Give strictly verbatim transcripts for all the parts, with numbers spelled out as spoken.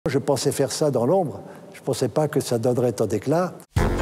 Je pensais faire ça dans l'ombre. Je ne pensais pas que ça donnerait tant d'éclat.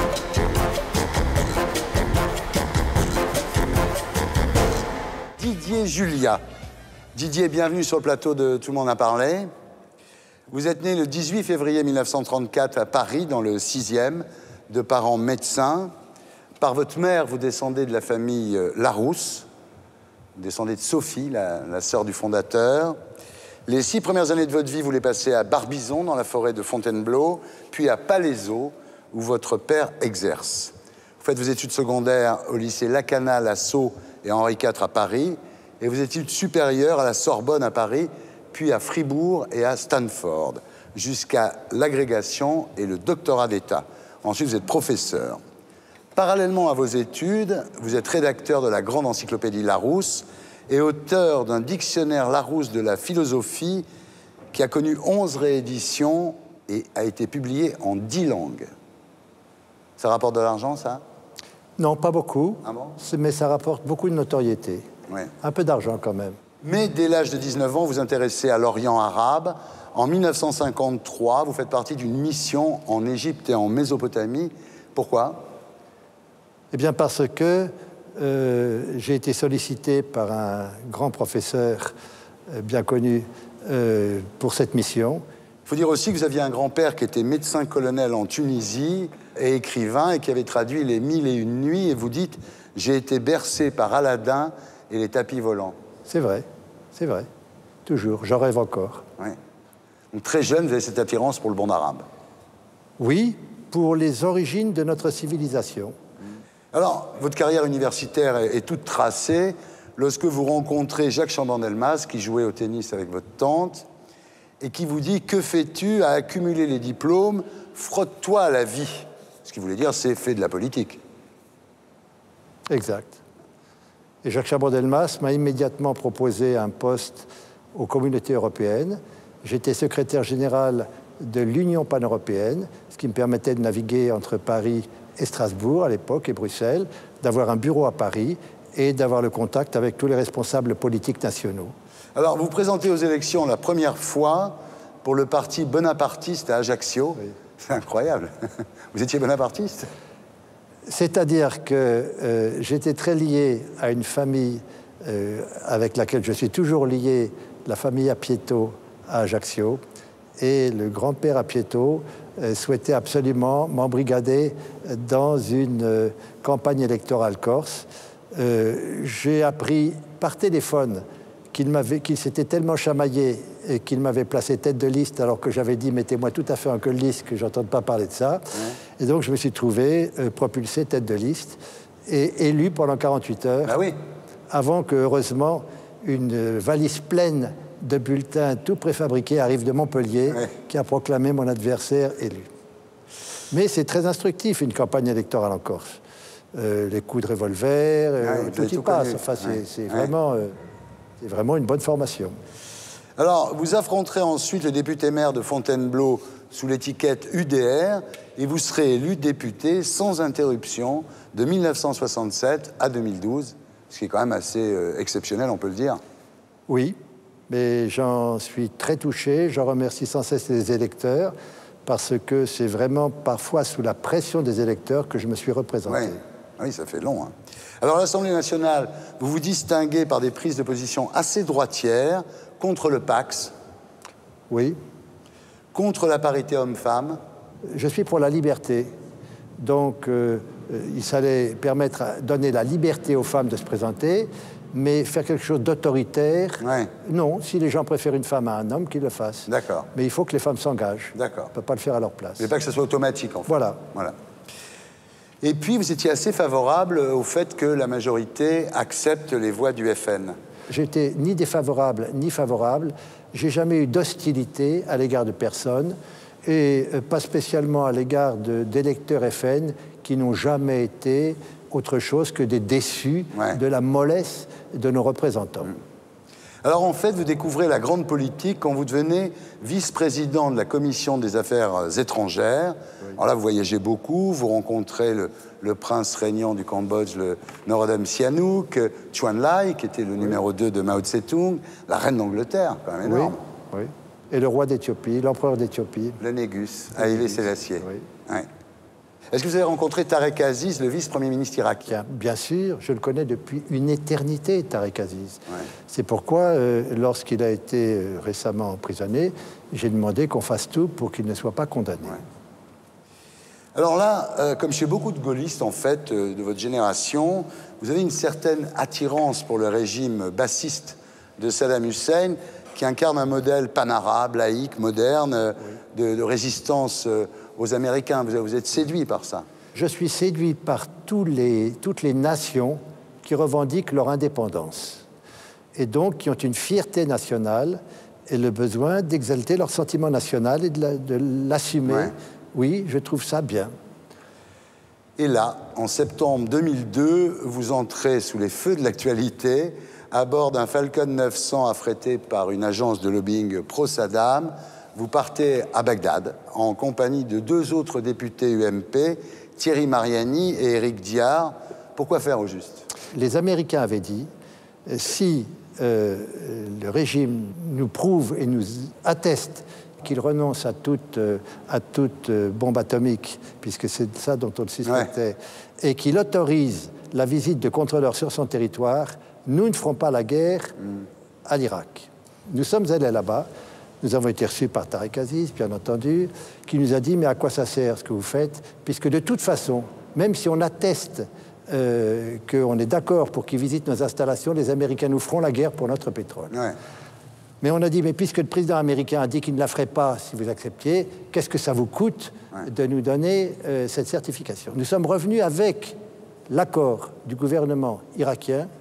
Didier Julia. Didier, bienvenue sur le plateau de Tout le monde a parlé. Vous êtes né le dix-huit février mille neuf cent trente-quatre à Paris, dans le sixième, de parents médecins. Par votre mère, vous descendez de la famille Larousse. Vous descendez de Sophie, la, la sœur du fondateur. Les six premières années de votre vie, vous les passez à Barbizon, dans la forêt de Fontainebleau, puis à Palaiseau, où votre père exerce. Vous faites vos études secondaires au lycée Lacanal à Sceaux et Henri quatre à Paris, et vos études supérieures à la Sorbonne à Paris, puis à Fribourg et à Stanford, jusqu'à l'agrégation et le doctorat d'État. Ensuite, vous êtes professeur. Parallèlement à vos études, vous êtes rédacteur de la grande encyclopédie Larousse et auteur d'un dictionnaire Larousse de la philosophie qui a connu onze rééditions et a été publié en dix langues. Ça rapporte de l'argent, ça? Non, pas beaucoup, ah bon mais ça rapporte beaucoup de notoriété. Ouais. Un peu d'argent quand même. Mais dès l'âge de dix-neuf ans, vous vous intéressez à l'Orient arabe. En mille neuf cent cinquante-trois, vous faites partie d'une mission en Égypte et en Mésopotamie. Pourquoi? Eh bien parce que euh, j'ai été sollicité par un grand professeur euh, bien connu euh, pour cette mission. Il faut dire aussi que vous aviez un grand-père qui était médecin-colonel en Tunisie et écrivain et qui avait traduit les Mille et une nuits. Et vous dites, j'ai été bercé par Aladdin et les tapis volants. C'est vrai, c'est vrai. Toujours, j'en rêve encore. Ouais. Donc, très jeune, vous avez cette attirance pour le monde arabe. Oui, pour les origines de notre civilisation. Alors, votre carrière universitaire est, est toute tracée lorsque vous rencontrez Jacques Chaban-Delmas, qui jouait au tennis avec votre tante, et qui vous dit « Que fais-tu à accumuler les diplômes? Frotte-toi à la vie ». Ce qui voulait dire, c'est « fais de la politique ». Exact. Et Jacques Chaban-Delmas m'a immédiatement proposé un poste aux communautés européennes. J'étais secrétaire général de l'Union pan-européenne, ce qui me permettait de naviguer entre Paris et Strasbourg à l'époque, et Bruxelles, d'avoir un bureau à Paris et d'avoir le contact avec tous les responsables politiques nationaux. Alors, vous vous présentez aux élections la première fois pour le parti bonapartiste à Ajaccio. Oui. C'est incroyable. Vous étiez bonapartiste? C'est-à-dire que euh, j'étais très lié à une famille euh, avec laquelle je suis toujours lié, la famille Apieto à Ajaccio. Et le grand-père Apieto euh, souhaitait absolument m'embrigader dans une euh, campagne électorale corse. Euh, j'ai appris par téléphone qu'il m'avait, qu'il s'était tellement chamaillé et qu'il m'avait placé tête de liste alors que j'avais dit « mettez-moi tout à fait en queue de liste, que je n'entende pas parler de ça ouais. ». Et donc je me suis trouvé euh, propulsé tête de liste et élu pendant quarante-huit heures, ah oui. avant que, heureusement, une valise pleine de bulletins tout préfabriqués arrive de Montpellier, ouais. qui a proclamé mon adversaire élu. Mais c'est très instructif, une campagne électorale en Corse. Euh, les coups de revolver, euh, ouais, tout y passe. Enfin, c'est ouais. c'est vraiment, euh, vraiment une bonne formation. Alors, vous affronterez ensuite le député-maire de Fontainebleau sous l'étiquette U D R et vous serez élu député sans interruption de mille neuf cent soixante-sept à deux mille douze, ce qui est quand même assez euh, exceptionnel, on peut le dire. Oui, mais j'en suis très touché. Je remercie sans cesse les électeurs parce que c'est vraiment parfois sous la pression des électeurs que je me suis représenté. Oui, oui ça fait long. Hein. Alors, à l'Assemblée nationale, vous vous distinguez par des prises de position assez droitières contre le Pax. Oui. Contre la parité homme-femme. Je suis pour la liberté. Donc, euh, il fallait permettre, donner la liberté aux femmes de se présenter, mais faire quelque chose d'autoritaire, ouais. non. Si les gens préfèrent une femme à un homme, qu'ils le fassent. D'accord. Mais il faut que les femmes s'engagent. D'accord. On ne peut pas le faire à leur place. Mais pas que ce soit automatique, en fait. Voilà. Voilà. Et puis, vous étiez assez favorable au fait que la majorité accepte les voix du F N. J'étais ni défavorable ni favorable. J'ai jamais eu d'hostilité à l'égard de personne et pas spécialement à l'égard de, d'électeurs F N qui n'ont jamais été autre chose que des déçus ouais. de la mollesse de nos représentants. Mmh. Alors en fait, vous découvrez la grande politique quand vous devenez vice-président de la Commission des Affaires étrangères. Oui. Alors là, vous voyagez beaucoup, vous rencontrez le, le prince régnant du Cambodge, le Norodom Sihanouk, Chou En-lai, qui était le oui. numéro deux de Mao Tse-tung, la reine d'Angleterre, quand même énorme. Oui. Oui. et le roi d'Éthiopie, l'empereur d'Éthiopie. Le Négus, Haïlé Sélassié. Oui. Ouais. Est-ce que vous avez rencontré Tarek Aziz, le vice-premier ministre irakien? Bien sûr, je le connais depuis une éternité, Tarek Aziz. Ouais. C'est pourquoi, euh, lorsqu'il a été euh, récemment emprisonné, j'ai demandé qu'on fasse tout pour qu'il ne soit pas condamné. Ouais. Alors là, euh, comme chez beaucoup de gaullistes, en fait, euh, de votre génération, vous avez une certaine attirance pour le régime bassiste de Saddam Hussein, qui incarne un modèle panarabe, laïque, moderne, euh, oui. de, de résistance euh, aux Américains. Vous, vous êtes séduit par ça? Je suis séduit par tous les, toutes les nations qui revendiquent leur indépendance et donc qui ont une fierté nationale et le besoin d'exalter leur sentiment national et de l'assumer. Ouais. Oui, je trouve ça bien. Et là, en septembre deux mille deux, vous entrez sous les feux de l'actualité à bord d'un Falcon neuf cents affrété par une agence de lobbying pro-Saddam. Vous partez à Bagdad en compagnie de deux autres députés U M P, Thierry Mariani et Éric Diard. Pourquoi faire au juste? Les Américains avaient dit, si euh, le régime nous prouve et nous atteste qu'il renonce à toute, euh, à toute euh, bombe atomique, puisque c'est ça dont on le suspectait, ouais. et qu'il autorise la visite de contrôleurs sur son territoire, nous ne ferons pas la guerre mm. à l'Irak. Nous sommes allés là-bas. Nous avons été reçus par Tarek Aziz, bien entendu, qui nous a dit « Mais à quoi ça sert ce que vous faites ?» Puisque de toute façon, même si on atteste euh, qu'on est d'accord pour qu'ils visitent nos installations, les Américains nous feront la guerre pour notre pétrole. Ouais. Mais on a dit « Mais puisque le président américain a dit qu'il ne la ferait pas si vous acceptiez, qu'est-ce que ça vous coûte ouais. de nous donner euh, cette certification ?» Nous sommes revenus avec l'accord du gouvernement irakien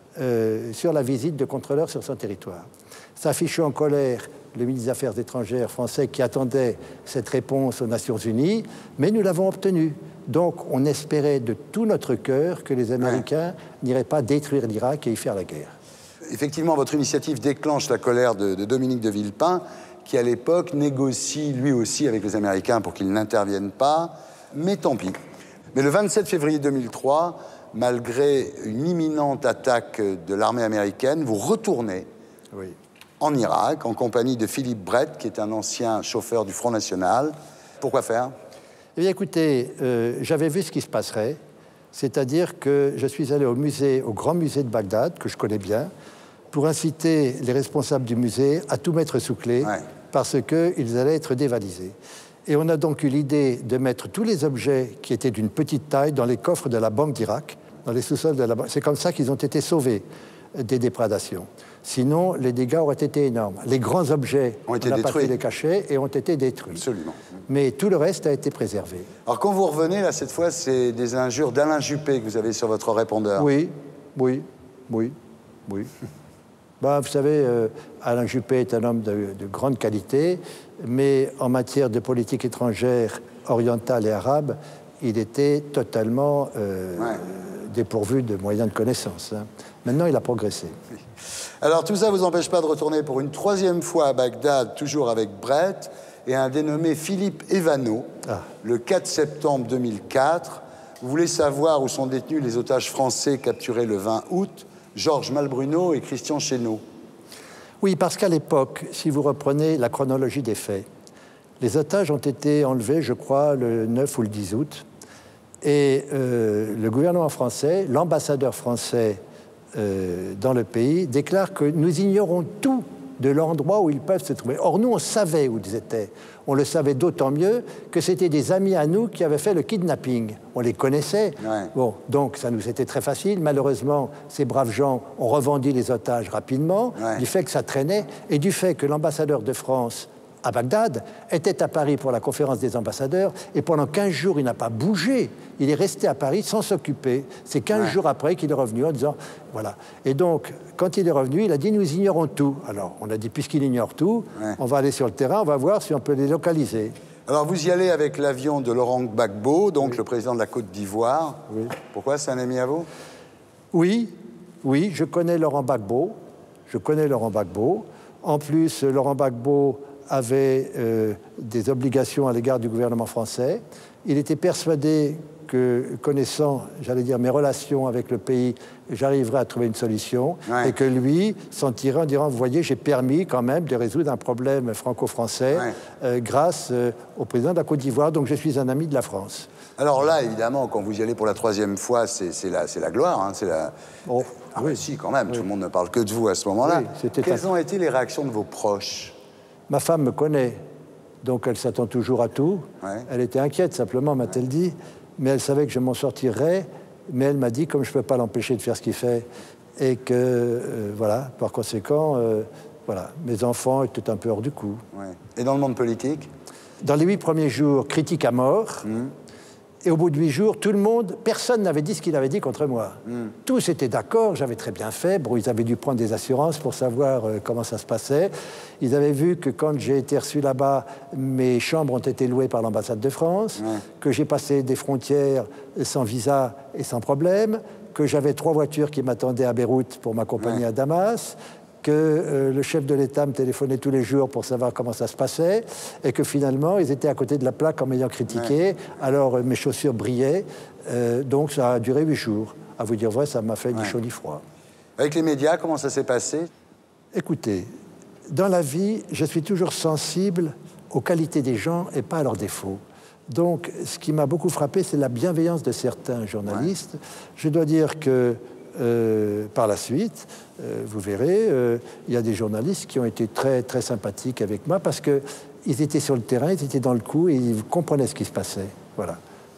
euh, sur la visite de contrôleurs sur son territoire. Ça a fichu en colère le ministre des Affaires étrangères français qui attendait cette réponse aux Nations Unies, mais nous l'avons obtenue. Donc on espérait de tout notre cœur que les Américains ouais. n'iraient pas détruire l'Irak et y faire la guerre. Effectivement, votre initiative déclenche la colère de, de Dominique de Villepin, qui à l'époque négocie lui aussi avec les Américains pour qu'ils n'interviennent pas, mais tant pis. Mais le vingt-sept février deux mille trois, malgré une imminente attaque de l'armée américaine, vous retournez oui. en Irak, en compagnie de Philippe Brett, qui est un ancien chauffeur du Front National. Pourquoi faire? Eh bien, écoutez, euh, j'avais vu ce qui se passerait, c'est-à-dire que je suis allé au musée, au grand musée de Bagdad, que je connais bien, pour inciter les responsables du musée à tout mettre sous clé, ouais. parce qu'ils allaient être dévalisés. Et on a donc eu l'idée de mettre tous les objets qui étaient d'une petite taille dans les coffres de la Banque d'Irak, dans les sous-sols de la Banque. C'est comme ça qu'ils ont été sauvés des déprédations. Sinon, les dégâts auraient été énormes. Les grands objets ont été détruits. On n'a pas pu les cacher et ont été détruits. Absolument. Mais tout le reste a été préservé. Alors, quand vous revenez, là, cette fois, c'est des injures d'Alain Juppé que vous avez sur votre répondeur. Oui, oui, oui, oui. Ben, vous savez, euh, Alain Juppé est un homme de, de grande qualité, mais en matière de politique étrangère orientale et arabe, il était totalement euh, ouais. dépourvu de moyens de connaissance. Hein. Maintenant, il a progressé. Alors, tout ça ne vous empêche pas de retourner pour une troisième fois à Bagdad, toujours avec Brett, et un dénommé Philippe Evano, ah. le quatre septembre deux mille quatre. Vous voulez savoir où sont détenus les otages français capturés le vingt août, Georges Malbruno et Christian Chesneau. Oui, parce qu'à l'époque, si vous reprenez la chronologie des faits, les otages ont été enlevés, je crois, le neuf ou le dix août, et euh, le gouvernement français, l'ambassadeur français euh, dans le pays, déclare que nous ignorons tout de l'endroit où ils peuvent se trouver. Or, nous, on savait où ils étaient. On le savait d'autant mieux que c'était des amis à nous qui avaient fait le kidnapping. On les connaissait. Ouais. Bon, donc, ça nous était très facile. Malheureusement, ces braves gens ont revendu les otages rapidement, ouais. du fait que ça traînait et du fait que l'ambassadeur de France à Bagdad était à Paris pour la conférence des ambassadeurs et pendant quinze jours, il n'a pas bougé. Il est resté à Paris sans s'occuper. C'est quinze ouais. jours après qu'il est revenu en disant... Voilà. Et donc, quand il est revenu, il a dit « Nous ignorons tout ». Alors, on a dit « Puisqu'il ignore tout, ouais. on va aller sur le terrain, on va voir si on peut les localiser ». Alors, vous y allez avec l'avion de Laurent Gbagbo, donc oui. le président de la Côte d'Ivoire. Oui. Pourquoi? C'est un ami à vous? Oui, oui, je connais Laurent Gbagbo. Je connais Laurent Gbagbo. En plus, Laurent Gbagbo avait euh, des obligations à l'égard du gouvernement français. Il était persuadé que, connaissant, j'allais dire, mes relations avec le pays, j'arriverais à trouver une solution, ouais. et que lui s'en tirait en disant, vous voyez, j'ai permis quand même de résoudre un problème franco-français ouais. euh, grâce euh, au président de la Côte d'Ivoire, donc je suis un ami de la France. Alors là, évidemment, quand vous y allez pour la troisième fois, c'est la, la gloire, hein, c'est la... Oh, ah oui. bah, si, quand même, oui. Tout le monde ne parle que de vous à ce moment-là. Oui, quelles un... ont été les réactions de vos proches? Ma femme me connaît, donc elle s'attend toujours à tout. Ouais. Elle était inquiète, simplement, m'a-t-elle ouais. dit, mais elle savait que je m'en sortirais, mais elle m'a dit, comme je ne peux pas l'empêcher de faire ce qu'il fait, et que, euh, voilà, par conséquent, euh, voilà, mes enfants étaient un peu hors du coup. Ouais. Et dans le monde politique? Dans les huit premiers jours, critique à mort. Mmh. Et au bout de huit jours, tout le monde, personne n'avait dit ce qu'il avait dit contre moi. Mm. Tous étaient d'accord, j'avais très bien fait. Bon, ils avaient dû prendre des assurances pour savoir euh, comment ça se passait. Ils avaient vu que quand j'ai été reçu là-bas, mes chambres ont été louées par l'ambassade de France, mm. que j'ai passé des frontières sans visa et sans problème, que j'avais trois voitures qui m'attendaient à Beyrouth pour m'accompagner mm. à Damas, que euh, le chef de l'État me téléphonait tous les jours pour savoir comment ça se passait, et que finalement, ils étaient à côté de la plaque en m'ayant critiqué. Ouais. Alors, euh, mes chaussures brillaient. Euh, donc, ça a duré huit jours. À vous dire vrai, ça m'a fait ouais. ni chaud ni froid. Avec les médias, comment ça s'est passé? Écoutez, dans la vie, je suis toujours sensible aux qualités des gens et pas à leurs défauts. Donc, ce qui m'a beaucoup frappé, c'est la bienveillance de certains journalistes. Ouais. Je dois dire que Euh, par la suite, euh, vous verrez, euh, il y a des journalistes qui ont été très, très sympathiques avec moi parce qu'ils étaient sur le terrain, ils étaient dans le coup et ils comprenaient ce qui se passait. Voilà.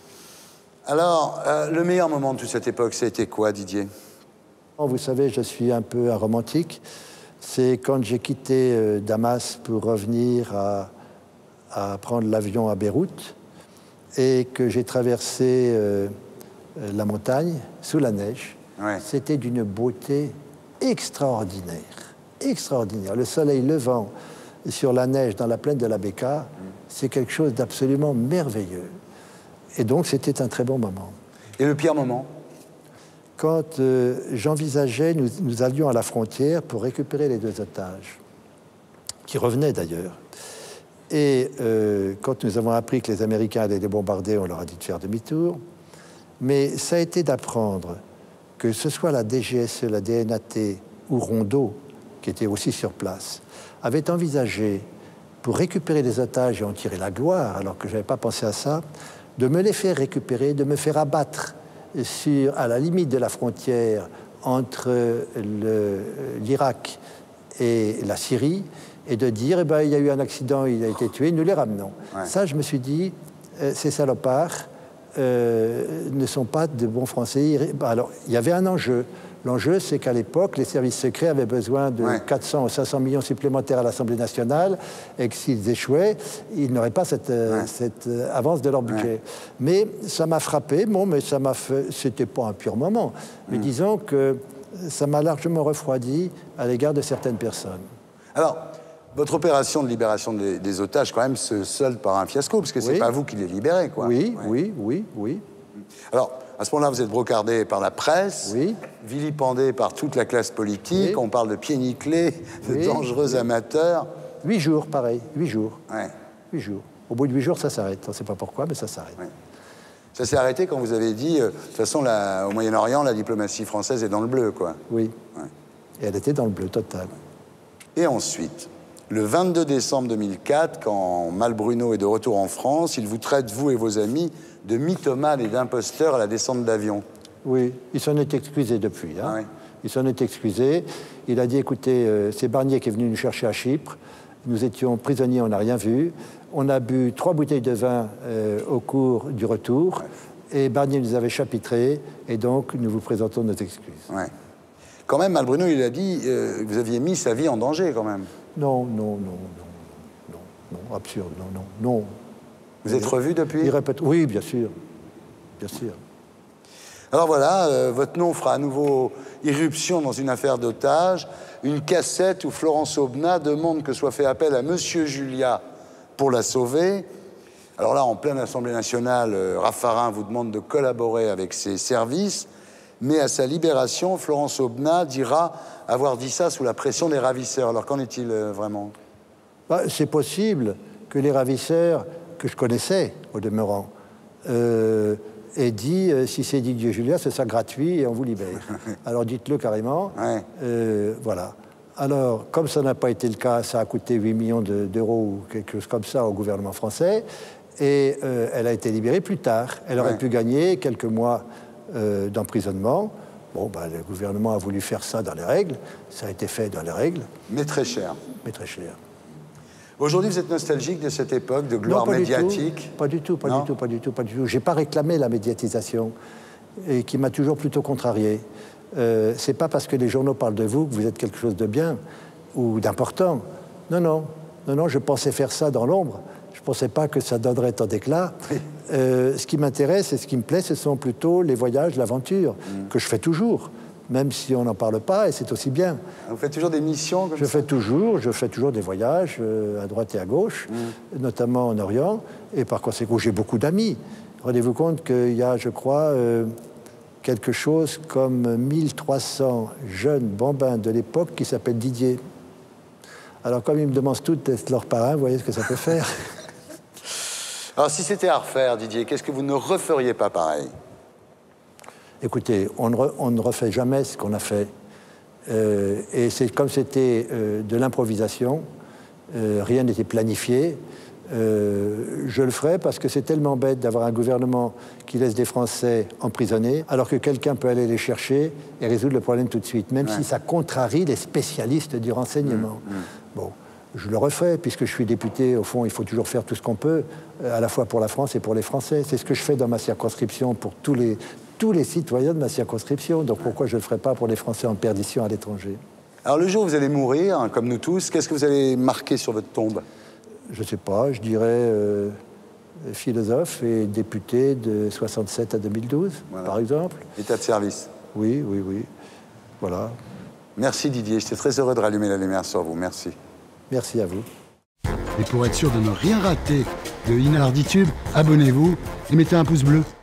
Alors, euh, le meilleur moment de toute cette époque, c'était quoi, Didier? Vous savez, je suis un peu un romantique. C'est quand j'ai quitté euh, Damas pour revenir à, à prendre l'avion à Beyrouth et que j'ai traversé euh, la montagne sous la neige. Ouais. C'était d'une beauté extraordinaire, extraordinaire. Le soleil levant sur la neige dans la plaine de la Bekaa, mmh. c'est quelque chose d'absolument merveilleux. Et donc, c'était un très bon moment. Et le pire moment? Quand euh, j'envisageais, nous, nous allions à la frontière pour récupérer les deux otages, qui revenaient d'ailleurs. Et euh, quand nous avons appris que les Américains allaient les bombarder, on leur a dit de faire demi-tour. Mais ça a été d'apprendre que ce soit la D G S E, la D N A T ou Rondeau, qui était aussi sur place, avaient envisagé, pour récupérer les otages et en tirer la gloire, alors que je n'avais pas pensé à ça, de me les faire récupérer, de me faire abattre sur, à la limite de la frontière entre l'Irak et la Syrie, et de dire, eh ben, il y a eu un accident, il a été tué, nous les ramenons. Ouais. Ça, je me suis dit, euh, ces salopards, Euh, ne sont pas de bons Français. Alors, il y avait un enjeu. L'enjeu, c'est qu'à l'époque, les services secrets avaient besoin de ouais. quatre cents ou cinq cents millions supplémentaires à l'Assemblée nationale et que s'ils échouaient, ils n'auraient pas cette, ouais. cette avance de leur budget. Ouais. Mais ça m'a frappé. Bon, mais ça m'a fait... C'était pas un pur moment. Mais mmh. disons que ça m'a largement refroidi à l'égard de certaines personnes. Alors, votre opération de libération des, des otages, quand même, se solde par un fiasco, parce que c'est oui. pas vous qui les libérez, quoi. Oui, ouais. oui, oui, oui. Alors, à ce moment-là, vous êtes brocardé par la presse, oui. vilipendé par toute la classe politique, oui. on parle de pieds nickelés, de oui. dangereux oui. amateurs. Huit jours, pareil, huit jours. Ouais. Huit jours. Au bout de huit jours, ça s'arrête. On ne sait pas pourquoi, mais ça s'arrête. Ouais. Ça s'est arrêté quand vous avez dit, euh, de toute façon, la, au Moyen-Orient, la diplomatie française est dans le bleu, quoi. Oui. Ouais. Et elle était dans le bleu total. Et ensuite, le vingt-deux décembre deux mille quatre, quand Malbruno est de retour en France, il vous traite, vous et vos amis, de mythomanes et d'imposteurs à la descente d'avion. Oui, il s'en est excusé depuis. Hein. Ah oui. Il s'en est excusé. Il a dit, écoutez, euh, c'est Barnier qui est venu nous chercher à Chypre. Nous étions prisonniers, on n'a rien vu. On a bu trois bouteilles de vin euh, au cours du retour. Ouais. Et Barnier nous avait chapitrés. Et donc, nous vous présentons nos excuses. Ouais. Quand même, Malbruno, il a dit euh, que vous aviez mis sa vie en danger, quand même. Non, non, non, non, non, non, absurde, non, non, non. Vous êtes revu depuis? Il répète, oui, bien sûr, bien sûr. Alors voilà, euh, votre nom fera à nouveau irruption dans une affaire d'otage, une cassette où Florence Aubenas demande que soit fait appel à Monsieur Julia pour la sauver. Alors là, en pleine Assemblée nationale, euh, Raffarin vous demande de collaborer avec ses services, mais à sa libération, Florence Aubenas dira avoir dit ça sous la pression des ravisseurs. Alors qu'en est-il euh, vraiment? Bah, c'est possible que les ravisseurs, que je connaissais au demeurant, euh, aient dit euh, si c'est Didier Julien, ce sera gratuit et on vous libère. Alors dites-le carrément. Ouais. Euh, voilà. Alors, comme ça n'a pas été le cas, ça a coûté huit millions d'euros ou quelque chose comme ça au gouvernement français. Et euh, elle a été libérée plus tard. Elle aurait ouais. pu gagner quelques mois euh, d'emprisonnement. Bon, ben, le gouvernement a voulu faire ça dans les règles. Ça a été fait dans les règles. Mais très cher. Mais très cher. Aujourd'hui, vous êtes nostalgique de cette époque de gloire non, pas médiatique? Du pas du tout, pas non. du tout, pas du tout, pas du tout. J'ai pas réclamé la médiatisation et qui m'a toujours plutôt contrarié. Euh, c'est pas parce que les journaux parlent de vous que vous êtes quelque chose de bien ou d'important. Non, non, non, non. Je pensais faire ça dans l'ombre. Je pensais pas que ça donnerait tant d'éclat. Euh, ce qui m'intéresse et ce qui me plaît, ce sont plutôt les voyages, l'aventure mmh. que je fais toujours. Même si on n'en parle pas, et c'est aussi bien. Vous faites toujours des missions comme je ça? fais toujours, Je fais toujours des voyages euh, à droite et à gauche, mmh. notamment en Orient, et par conséquent, j'ai beaucoup d'amis. Rendez-vous compte qu'il y a, je crois, euh, quelque chose comme mille trois cents jeunes bambins de l'époque qui s'appellent Didier. Alors, comme ils me demandent tous d'être leur parrain, vous voyez ce que ça peut faire. Alors, si c'était à refaire, Didier, qu'est-ce que vous ne referiez pas pareil? Écoutez, on ne, re, on ne refait jamais ce qu'on a fait. Euh, et c'est comme c'était euh, de l'improvisation, euh, rien n'était planifié. Euh, je le ferai parce que c'est tellement bête d'avoir un gouvernement qui laisse des Français emprisonnés, alors que quelqu'un peut aller les chercher et résoudre le problème tout de suite, même ouais. si ça contrarie les spécialistes du renseignement. Mmh, mmh. Bon, je le referai, puisque je suis député. Au fond, il faut toujours faire tout ce qu'on peut, à la fois pour la France et pour les Français. C'est ce que je fais dans ma circonscription pour tous les... tous les citoyens de ma circonscription. Donc pourquoi je ne le ferais pas pour les Français en perdition à l'étranger? Alors le jour où vous allez mourir, hein, comme nous tous, qu'est-ce que vous allez marquer sur votre tombe? Je ne sais pas, je dirais euh, philosophe et député de soixante-sept à deux mille douze, voilà. par exemple. État de service. Oui, oui, oui. Voilà. Merci Didier, j'étais très heureux de rallumer la lumière sur vous. Merci. Merci à vous. Et pour être sûr de ne rien rater de Inarditube, abonnez-vous et mettez un pouce bleu.